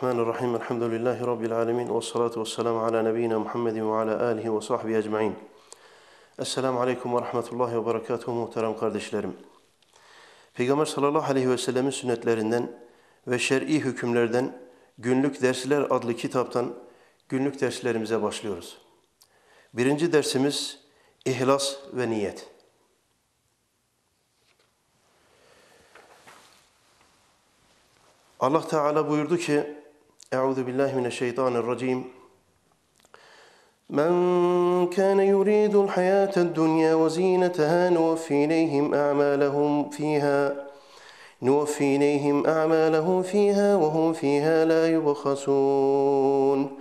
Bismillahirrahmanirrahim. Elhamdülillahi Rabbil alemin. Ve salatu ve selamu ala nebiyyina Muhammedin ve ala alihi ve sahbihi ecma'in. Esselamu aleyküm ve rahmetullahi ve berekatuhu muhterem kardeşlerim. Peygamber sallallahu aleyhi ve sellemin sünnetlerinden ve şer'i hükümlerden Günlük Dersler adlı kitaptan günlük derslerimize başlıyoruz. Birinci dersimiz İhlas ve Niyet. Allah Teala buyurdu ki: Euzu billahi mineşşeytanirracim. Men kana yuridul hayatad dunya ve zinetaha nuwaffi ileyhim a'malahum fiha ve hum fiha la yubkhasun.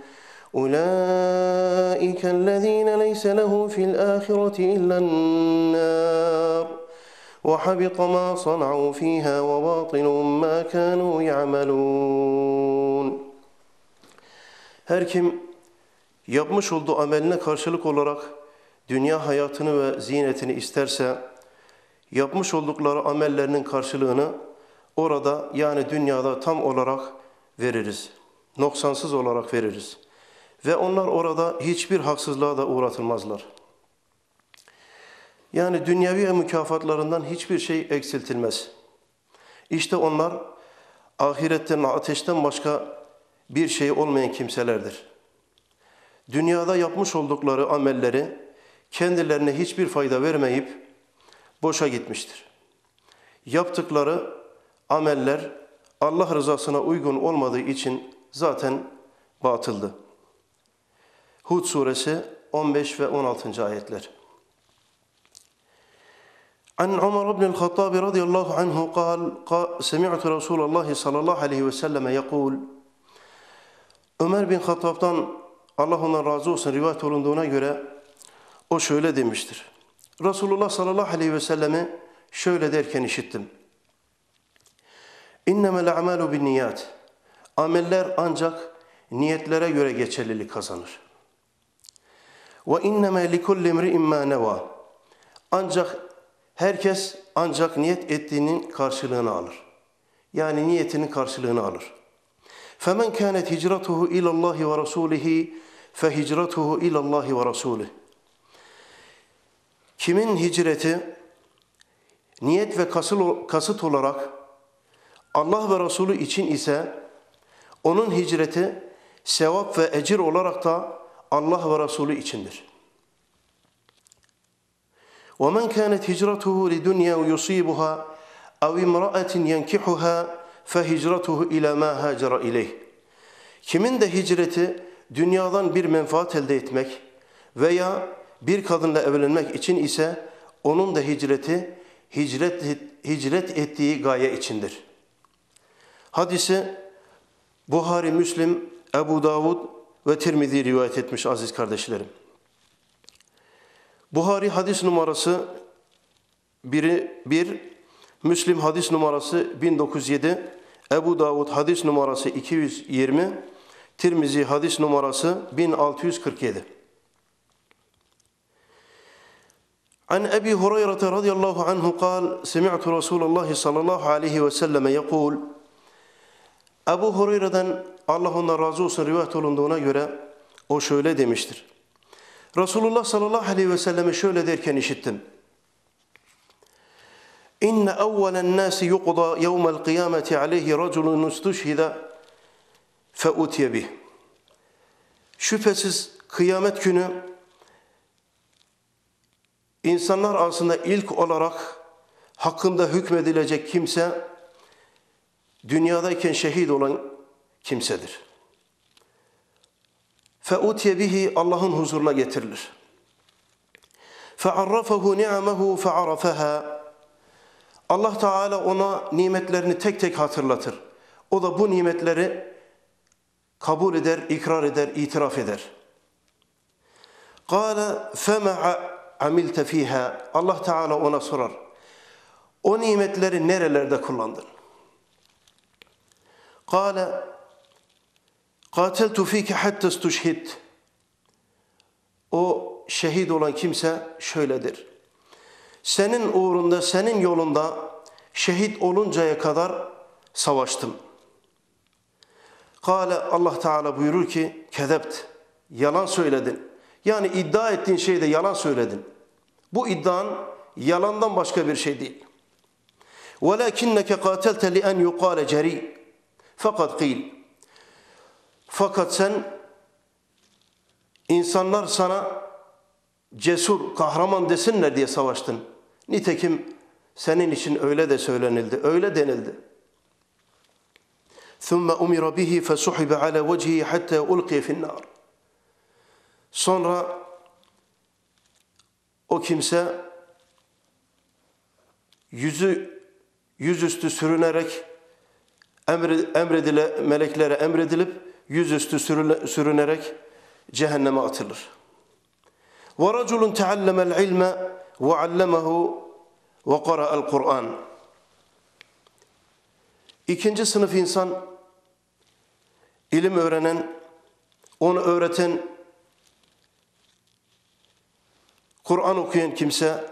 Ulaikellezine leysa lehum fil ahireti illan-nar. وَحَبِطَ مَا صَنَعُوا فِيهَا وَبَاطِلٌ مَا كَانُوا يَعْمَلُونَ. Her kim yapmış olduğu ameline karşılık olarak dünya hayatını ve zinetini isterse, yapmış oldukları amellerinin karşılığını orada, yani dünyada tam olarak veririz. Noksansız olarak veririz. Ve onlar orada hiçbir haksızlığa da uğratılmazlar. Yani dünyevi mükafatlarından hiçbir şey eksiltilmez. İşte onlar ahiretten, ateşten başka bir şey olmayan kimselerdir. Dünyada yapmış oldukları amelleri kendilerine hiçbir fayda vermeyip boşa gitmiştir. Yaptıkları ameller Allah rızasına uygun olmadığı için zaten batıldı. Hud suresi 15 ve 16. ayetler. عن عمر بن الخطاب رضي الله عنه قال سمعت رسول الله صلى الله عليه وسلم يقول. Ömer bin Hattab'dan, Allah ondan razı olsun, rivayet olunduğuna göre o şöyle demiştir. Resulullah sallallahu aleyhi ve sellemi şöyle derken işittim. İnnemel a'malu bin niyat. Ameller ancak niyetlere göre geçerlilik kazanır. Ve inneme likulli imri'in ma neva. Herkes ancak niyet ettiğinin karşılığını alır. Yani niyetinin karşılığını alır. فَمَنْ كَانَتْ هِجْرَتُهُ اِلَى اللّٰهِ وَرَسُولِهِ فَهِجْرَتُهُ اِلَى اللّٰهِ وَرَسُولِهِ. Kimin hicreti niyet ve kasıt olarak Allah ve Resulü için ise onun hicreti sevap ve ecir olarak da Allah ve Resulü içindir. وَمَنْ كَانَتْ هِجْرَتُهُ لِدُنْيَا يُصِيبُهَا اَوْ اِمْرَأَةٍ يَنْكِحُهَا فَهِجْرَتُهُ اِلَى مَا هَاجَرَ اِلَيْهِ. Kimin de hicreti dünyadan bir menfaat elde etmek veya bir kadınla evlenmek için ise onun da hicreti hicret ettiği gaye içindir. Hadisi Buhari, Müslim, Ebu Davud ve Tirmizi rivayet etmiş aziz kardeşlerim. Buhari hadis numarası 1, Müslim hadis numarası 1907, Ebu Davud hadis numarası 220, Tirmizi hadis numarası 1647. An Ebi Hureyre radıyallahu anhu kal, semi'tu Resulullah sallallahu aleyhi ve selleme yekul. Ebu Hureyre'den, Allah ondan razı olsun, rivayet olunduğuna göre o şöyle demiştir. Resulullah sallallahu aleyhi ve selleme şöyle derken işittim. İnne evvelen nâsi yuqda yevmel kıyameti aleyhi raculun istuşhida fe utiye bih. Şüphesiz kıyamet günü insanlar arasında ilk olarak hakkında hükmedilecek kimse dünyadayken şehit olan kimsedir. فَاُتْيَ بِهِ Allah'ın huzuruna getirilir. فَعَرَّفَهُ نِعَمَهُ فَعَرَفَهَا Allah Teala ona nimetlerini tek tek hatırlatır. O da bu nimetleri kabul eder, ikrar eder, itiraf eder. قَالَ فَمَا عَمِلْتَ ف۪يهَا Allah Teala ona sorar. O nimetleri nerelerde kullandın? قَالَ قَاتَلْتُ ف۪يكَ حَتَّ اسْتُشْهِدْ O şehit olan kimse şöyledir. Senin uğrunda, senin yolunda şehit oluncaya kadar savaştım. Kâle, Allah Teala buyurur ki, kezebt, yalan söyledin. Yani iddia ettiğin şeyde yalan söyledin. Bu iddian yalandan başka bir şey değil. وَلَكِنَّكَ قَاتَلْتَ لِأَنْ يُقَالَ جَرِيء fakat kıyl. Fakat sen, insanlar sana cesur, kahraman desinler diye savaştın. Nitekim senin için öyle de söylenildi, öyle denildi. ثُمَّ أُمِرَ بِهِ فَسُحِبَ عَلَى وَجْهِهِ حَتَّى أُلْقِيَ فِي النَّارِ. Sonra o kimse yüzüstü sürünerek meleklere emredilip yüzüstü sürünerek cehenneme atılır. وَرَجُلٌ تَعَلَّمَ الْعِلْمَ وَعَلَّمَهُ وَقَرَأَ الْقُرْآنِ. İkinci sınıf insan, ilim öğrenen, onu öğreten, Kur'an okuyan kimse,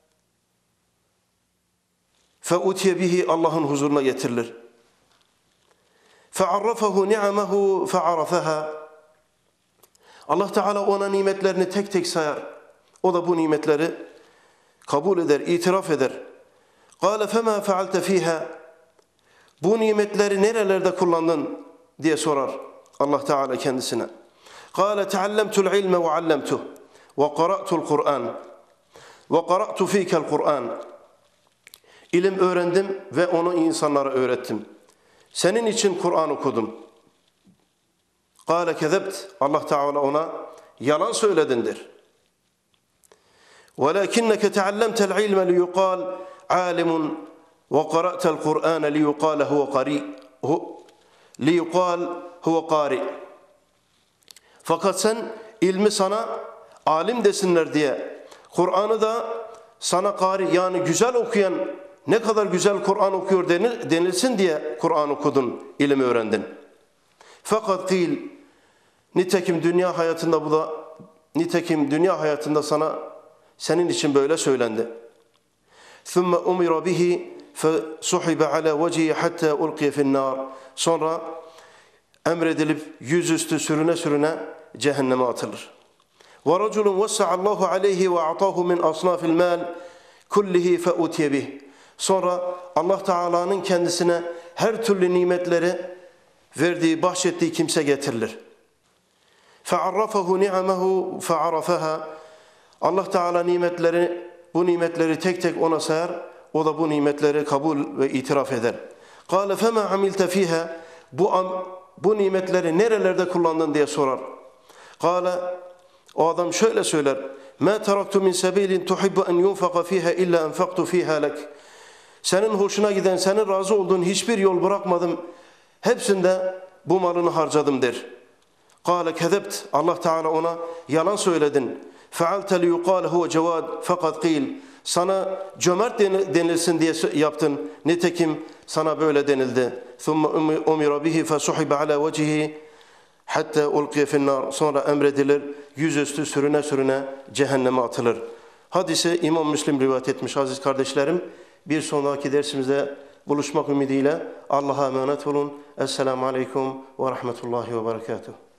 فَاُتِيَ بِهِ Allah'ın huzuruna getirilir. فَعَرَّفَهُ نِعَمَهُ فَعَرَفَهَا. Allah Teala ona nimetlerini tek tek sayar. O da bu nimetleri kabul eder, itiraf eder. قَالَ فَمَا فَعَلْتَ ف۪يهَا. Bu nimetleri nerelerde kullandın diye sorar Allah Teala kendisine. قَالَ تَعَلَّمْتُ الْعِلْمَ وَعَلَّمْتُهُ وَقَرَأْتُ الْقُرْآنِ وَقَرَأْتُ ف۪يكَ الْقُرْآنِ. İlim öğrendim ve onu insanlara öğrettim. Senin için Kur'an okudum. قَالَ كَذَبْتِ. Allah Teala ona yalan söyledindir. وَلَكِنَّكَ تَعَلَّمْتَ الْعِلْمَ لِيُقَالْ عَالِمٌ وَقَرَأْتَ الْقُرْآنَ لِيُقَالْ هُوَ قَارِئ. Fakat sen ilmi sana alim desinler diye, Kur'an'ı da sana kari, yani güzel okuyan, ne kadar güzel Kur'an okuyor denilsin diye Kur'an okudun, ilim öğrendin. Fakat kıyl, nitekim dünya hayatında sana, senin için böyle söylendi. ثُمَّ أُمِرَ بِهِ فَسُحِبَ عَلَى وَجْهِهِ حَتَّى أُلْقِيَ فِي النَّارِ. Sonra emredilip yüzüstü sürüne cehenneme atılır. وَرَجُلٌ وَسَّعَ اللّٰهُ عَلَيْهِ وَاَعْطَاهُ مِنْ أَصْنَافِ الْمَالِ كُلِّهِ فَاُتِيَ بِهِ. Sonra Allah Teala'nın kendisine her türlü nimetleri verdiği, bahşettiği kimse getirilir. فَعَرَّفَهُ نِعَمَهُ فَعَرَفَهَا. Allah Teala bu nimetleri tek tek ona sayar, o da bu nimetleri kabul ve itiraf eder. قَالَ فَمَا عَمِلْتَ ف۪يهَا. Bu nimetleri nerelerde kullandın diye sorar. قَالَ, o adam şöyle söyler. مَا تَرَكْتُ مِنْ سَب۪يلٍ تُحِبُّ أَنْ يُنْفَقَ ف۪يهَا اِلَّا اَنْفَقْتُ ف۪يهَا لَكَ. Senin hoşuna giden, senin razı olduğun hiçbir yol bırakmadım. Hepsinde bu malını harcadım der. قَالَ كَذَبْتِ. Allah Teala ona yalan söyledin. فَعَلْتَ لِيُقَالَ هُوَ جَوَادٍ fakat kıyl. Sana cömert denilsin diye yaptın. Nitekim sana böyle denildi. ثُمَّ أُمِرَ بِهِ فَسُحِبَ عَلَى وَجْهِهِ حَتَّى أُلْقِيَ فِي النَّارِ. Sonra emredilir, yüzüstü sürüne cehenneme atılır. Hadisi İmam Müslim rivayet etmiş aziz kardeşlerim. Bir sonraki dersimizde buluşmak ümidiyle Allah'a emanet olun. Esselamu Aleyküm ve Rahmetullahi ve Berekatuhu.